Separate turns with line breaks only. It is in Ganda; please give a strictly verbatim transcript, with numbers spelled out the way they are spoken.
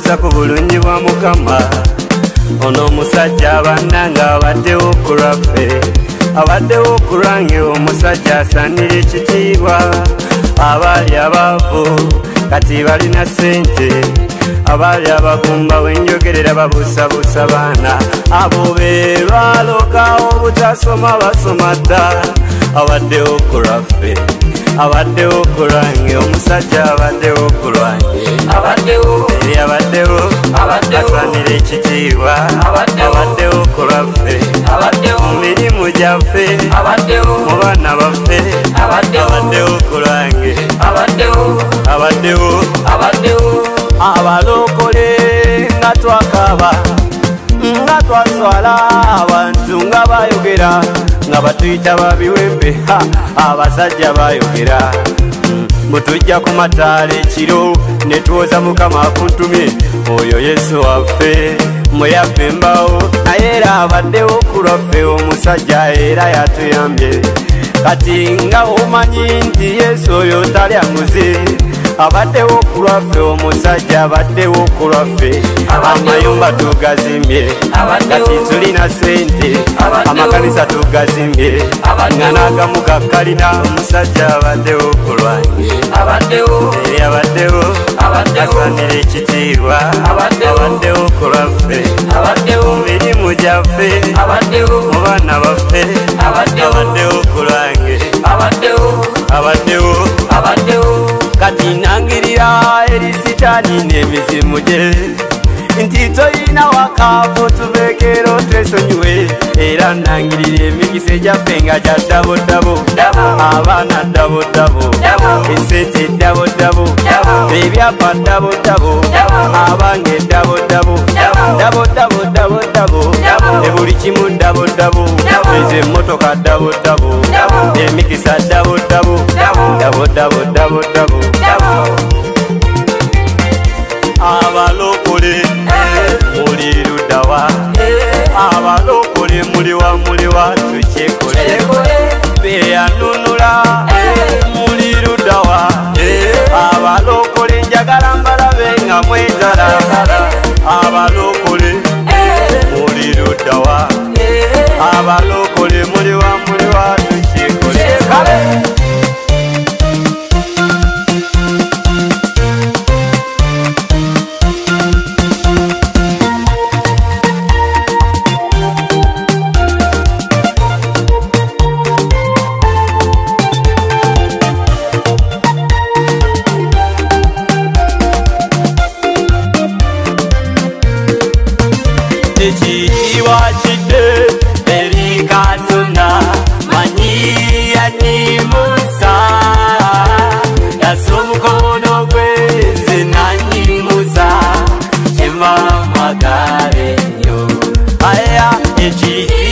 buuza ku bulungi bwa Mukama. Ono omusajja bannanga abaddewo ku lwaffe, abaddewo ku lwange. Omusajja asaanira ekitiibwa. Abaali abaavu kati balina ssente, abaali abagumba wenjogerera babuusabuusa baana. Abo be baloka obutasoma basoma dda. Abaddewo ku lwaffe, abaddewo ku lwange. Omusajja abaddewo ku lwange, abaddewo eri abaddewo asaanira ekitiibwa. Abaddewo ku lwaffe, mu mirimu gyaffe, mu baana baffe. Abaddewo ku lwange, abaddewo abalokole nga twakaba nga twaswala abantu nga bayogera nga batuyita babiwembe. Abasajja bayogera butujja ku mataala ekiro ne tuwoza Mukama akuntumye. Oyo Yesu waffe muyabbe embawo, naye era abaddewo ku lwaffe omusajja era yatuyambye. Kati nga omanyi nti Yesu oyo talya muze, abaddewo ku lwaffe omusajja abaddewo ku lwaffe. Amayumba tugazimbye kati tulina ssente, amakanisa tugazimbye nga n'agamu gakkalina. Omusajja abaddewo ku lwange, eri abaddewo asaanira ekitiibwa. Abaddewo ku lwaffe, mu mirimu gyaffe, mu baana baffe. Abaddewo ku lwange, abaddewo kati nangirira eri sitaani n'emizimu gye nti toyina wakaafu tubeekero twesonyiwe. Era nangirira emikisa egyaffe nga gya ddabodabo, abaana ddabodabo, esente ddabodabo, ebyapa ddabodabo, abange ddabodabo, ddabodabo ddabodabo, ne buli kimu ddabodabo, ezo emmotoka ddabodabo, emikisa ddabodabo, ddabodabo ddabodabo. Abalokole muli luddawa, abalokole muliwa muliwa tukyekole. Beyanunula muli luddawa, abalokole njagala mbalabe nga mwetala. Abalokole muli luddawa, abalokole muliwa muliwa tukyekole. Ekitiibwa kidde eri Katonda, manyi yanyimusa. Yassa omukono gwe nze nanyimusa, kyemba mwagala ennyo. Aya ekitiibwa